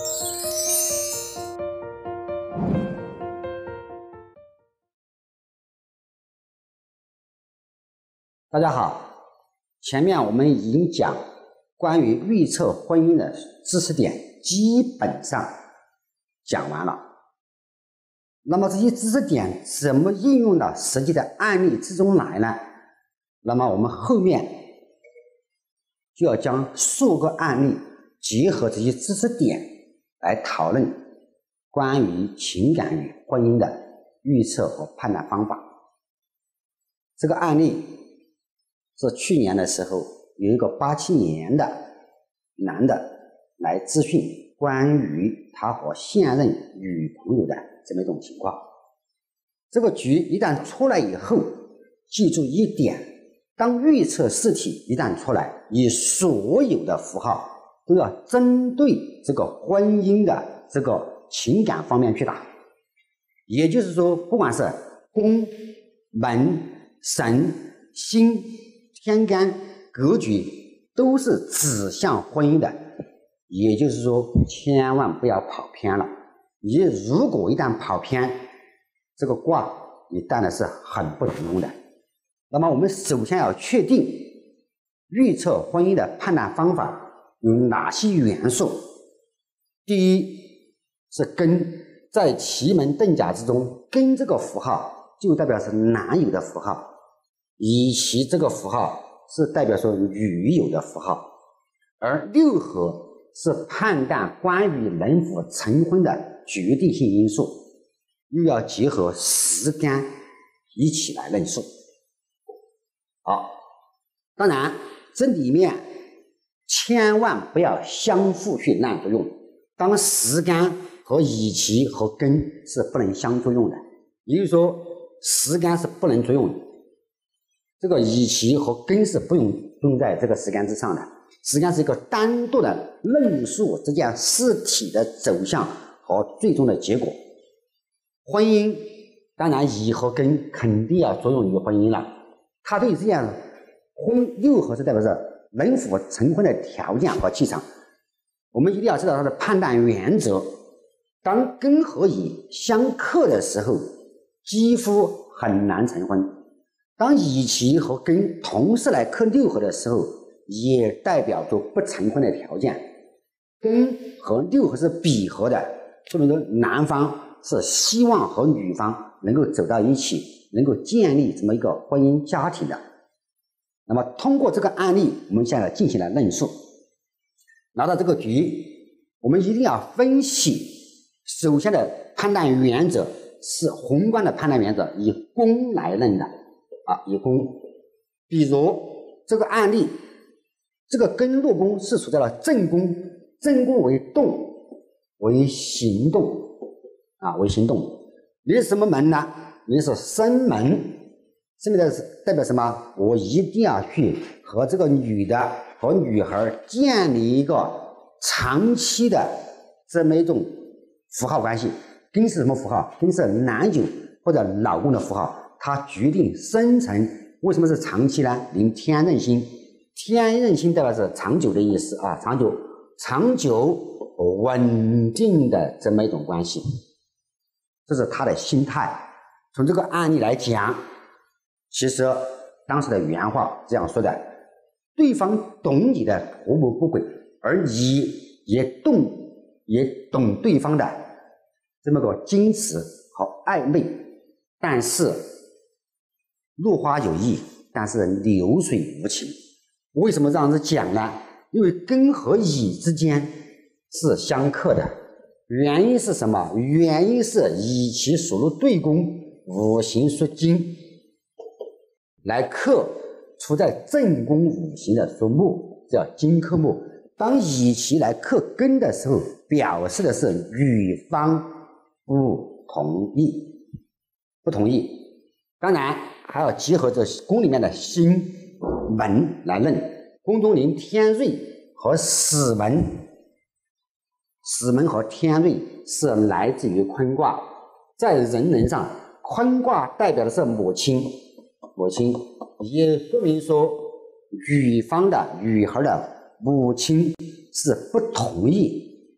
大家好，前面我们已经讲关于预测婚姻的知识点基本上讲完了。那么这些知识点怎么应用到实际的案例之中来呢？那么我们后面就要将数个案例结合这些知识点来讨论关于情感与婚姻的预测和判断方法。这个案例是去年的时候有一个87年的男的来咨询关于他和现任女朋友的这么一种情况。这个局一旦出来以后，记住一点，当预测试题一旦出来，你所有的符号都要针对这个婚姻的这个情感方面去打。也就是说，不管是宫、门、神、星、天干、格局都是指向婚姻的，也就是说千万不要跑偏了。你如果一旦跑偏，这个卦你当然是很不成功的。那么我们首先要确定预测婚姻的判断方法有哪些元素。第一是根，在奇门遁甲之中，根这个符号就代表是男友的符号，以其这个符号是代表说女友的符号，而六合是判断关于能否成婚的决定性因素，又要结合时干一起来论述。好，当然这里面千万不要相互去滥作用。当时干和乙奇和根是不能相作用的，也就是说时干是不能作用的，这个乙奇和根是不用在这个时干之上的。时干是一个单独的论述这件事体的走向和最终的结果。婚姻当然乙和根肯定要作用于婚姻了，它对这样六合是代表着能否成婚的条件和气场。我们一定要知道它的判断原则。当根和乙相克的时候，几乎很难成婚。当乙奇和根同时来克六合的时候，也代表着不成婚的条件。根和六合是比合的，说明说男方是希望和女方能够走到一起，能够建立这么一个婚姻家庭的。那么通过这个案例，我们现在进行了论述。拿到这个局，我们一定要分析首先的判断原则是宏观的判断原则，以宫来论的以宫。比如这个案例，这个根入宫是处在了正宫，正宫为动，为行动为行动。你是什么门呢？你是生门，生门代表什么？我一定要去和这个女的和女孩建立一个长期的这么一种符号关系。根是什么符号？根是男友或者老公的符号，它决定生成。为什么是长期呢？临天任星，天任星代表是长久的意思长久稳定的这么一种关系，这是他的心态。从这个案例来讲，其实当时的原话这样说的：对方懂你的图谋不轨，而你也懂对方的这么个矜持和暧昧，但是落花有意，但是流水无情。为什么这样子讲呢？因为根和乙之间是相克的，原因是什么？原因是乙其属入对宫，五行属金，来克处在正宫五行的属木，叫金克木。当乙其来克根的时候，表示的是女方不同意。当然还要结合这宫里面的星门来论。宫中临天瑞和死门，死门和天瑞是来自于坤卦。在人伦上，坤卦代表的是母亲，也说明说女孩的母亲是不同意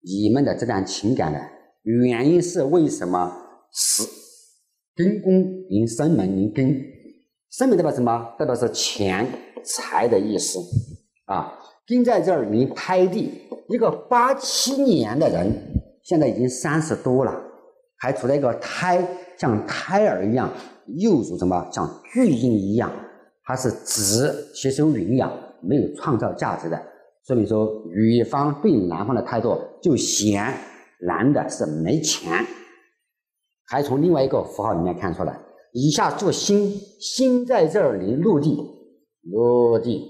你们的这段情感呢，原因是为什么是庚宫临生门临庚，生门代表什么？代表是钱财的意思啊。庚在这儿临胎地，一个87年的人，现在已经30多了，还处在一个像胎儿一样，幼主什么像巨婴一样，它是只吸收营养，没有创造价值的。所以说女方对男方的态度就嫌男的是没钱。还从另外一个符号里面看出来，以下做心，心在这儿临落地，落地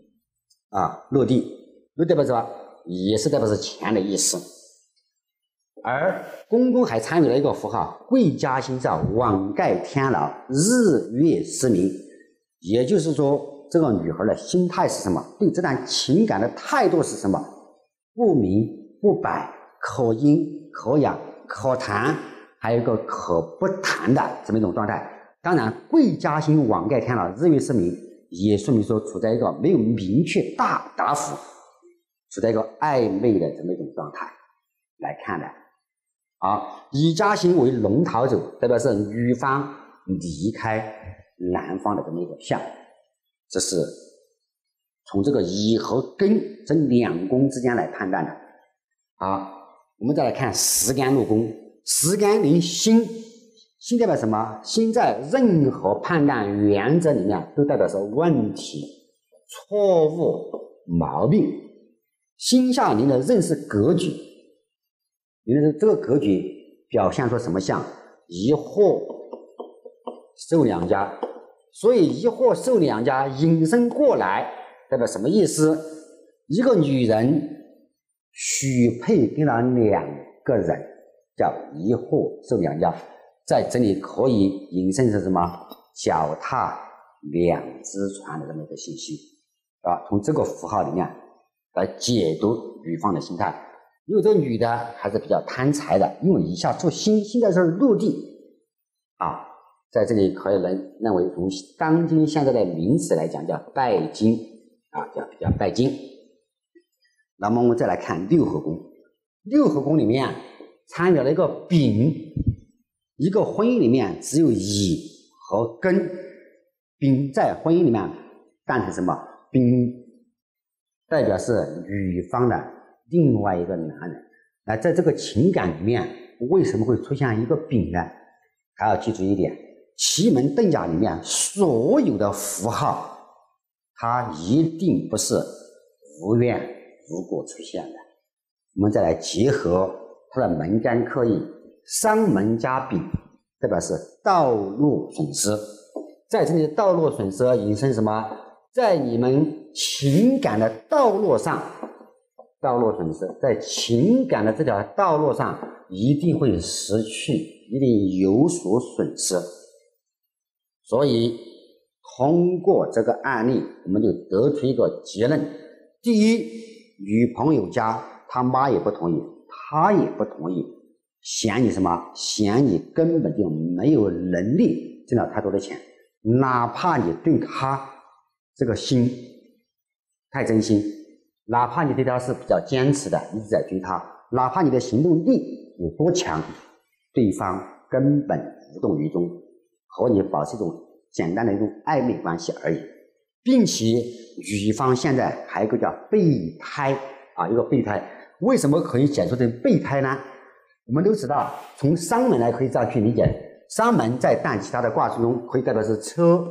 代表什么？也是代表是钱的意思。而公公还参与了一个符号，贵家星照，网盖天牢，日月失明。也就是说，这个女孩的心态是什么？对这段情感的态度是什么？不明不白，可阴可阳可谈，还有一个可不谈的这么一种状态。当然，贵家星网盖天牢，日月失明，也说明说处在一个没有明确答复，处在一个暧昧的这么一种状态来看的。以家星为龙逃走，代表是女方离开男方的这么一个象。这是从这个乙和庚这两宫之间来判断的。我们再来看时干入宫，时干临辛，辛代表什么？辛在任何判断原则里面都代表是问题、错误、毛病。辛下临的任是格局，这个格局表现出什么象？一祸受两家，所以一祸受两家引申过来代表什么意思？一个女人许配给了两个人，叫一祸受两家，在这里可以引申成什么？脚踏两只船的这么一个信息从这个符号里面来解读女方的心态。因为这个女的还是比较贪财的，因为以下做心，心在这儿落地在这里可以认为从当今现在的名词来讲叫拜金叫拜金。那么我们再来看六合宫，六合宫里面参与了一个丙，一个婚姻里面只有乙和庚，丙在婚姻里面扮成什么？丙代表是女方的另外一个男人。那在这个情感里面为什么会出现一个丙呢？还要记住一点，奇门遁甲里面所有的符号它一定不是无缘无故出现的。我们再来结合它的门干克印，伤门加丙代表是道路损失。在这里道路损失引申什么？在你们情感的道路上，道路损失在情感的这条道路上一定会失去，一定有所损失。所以通过这个案例我们就得出一个结论：第一，女朋友家他妈也不同意，他也不同意，嫌你什么？嫌你根本就没有能力挣到太多的钱，哪怕你对他这个心太真心，哪怕你对他是比较坚持的，一直在追他，哪怕你的行动力有多强，对方根本无动于衷，和你保持一种简单的一种暧昧关系而已。并且女方现在还有一个叫备胎一个备胎。为什么可以解除成备胎呢？我们都知道从商门来可以这样去理解，商门在但其他的卦数中可以代表是车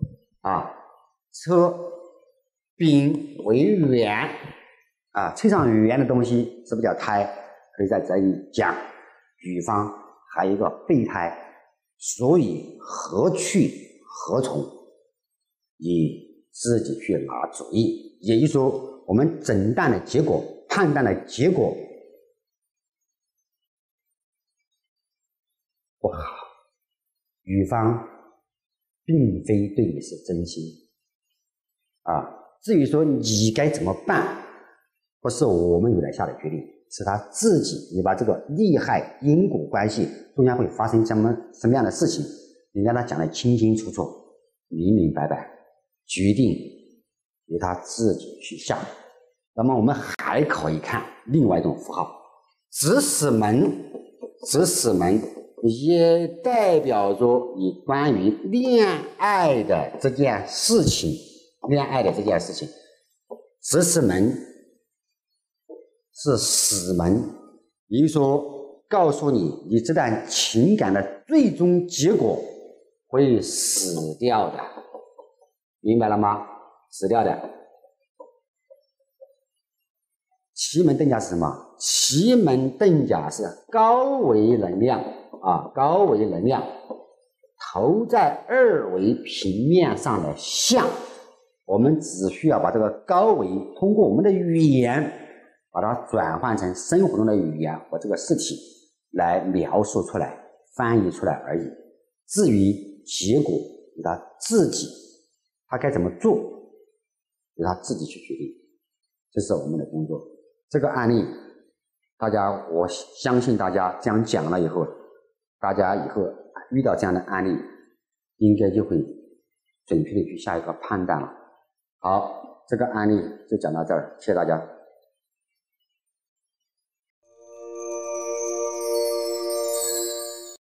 车，丙为圆吹上圆的东西是不是叫胎？可以在这里讲女方还有一个备胎，所以何去何从你自己去拿主意。也就是说我们诊断的结果，判断的结果不好，女方并非对你是真心至于说你该怎么办，不是我们有来下的决定，是他自己。你把这个利害因果关系中间会发生什么样的事情，你让他讲得清清楚楚明明白白，决定由他自己去下。那么我们还可以看另外一种符号， 知识门也代表着你关于恋爱的这件事情，知识门是死门，也就是说告诉你这段情感的最终结果会死掉的，明白了吗？死掉的。奇门遁甲是什么？奇门遁甲是高维能量高维能量投在二维平面上的像，我们只需要把这个高维通过我们的语言把它转换成生活中的语言和这个事体来描述出来，翻译出来而已。至于结果由他自己，他该怎么做由他自己去决定，这是我们的工作。这个案例我相信大家讲了以后，大家以后遇到这样的案例应该就会准确的去下一个判断了。好，这个案例就讲到这儿，谢谢大家。